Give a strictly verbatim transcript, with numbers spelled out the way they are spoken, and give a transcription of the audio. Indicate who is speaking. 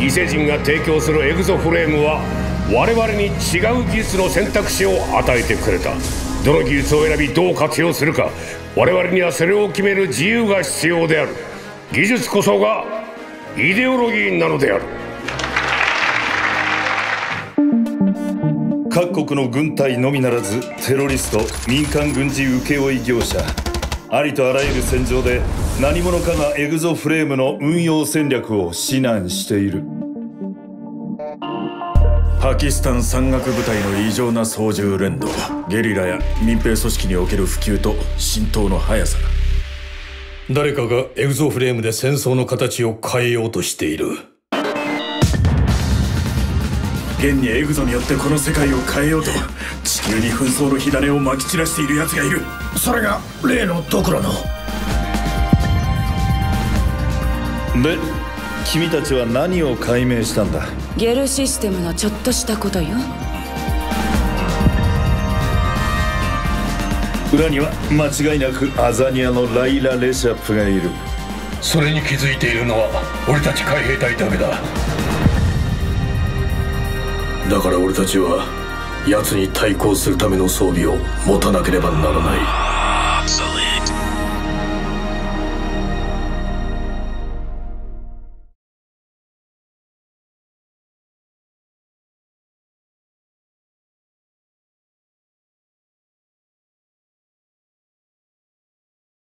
Speaker 1: 異星人が提供するエグゾフレームは我々に違う技術の選択肢を与えてくれた。どの技術を選びどう活用するか、我々にはそれを決める自由が必要である。技術こそがイデオロギーなのである。
Speaker 2: 各国の軍隊のみならずテロリスト、民間軍事請負業者、ありとあらゆる戦場で何者かがエグゾフレームの運用戦略を指南している。
Speaker 3: パキスタン山岳部隊の異常な操縦連動、ゲリラや民兵組織における普及と浸透の速さ。
Speaker 4: 誰かがエグゾフレームで戦争の形を変えようとしている。
Speaker 3: 現にエグゾによってこの世界を変えようと地球に紛争の火種をまき散らしている奴がいる。
Speaker 4: それが例のドクロの。
Speaker 2: で、君たちは何を解明したんだ？
Speaker 5: ゲルシステムのちょっとしたことよ。
Speaker 2: 裏には間違いなくアザニアのライラ・レシャップがいる。
Speaker 4: それに気づいているのは俺たち海兵隊だけだ。
Speaker 6: だから俺たちは奴に対抗するための装備を持たなければならない。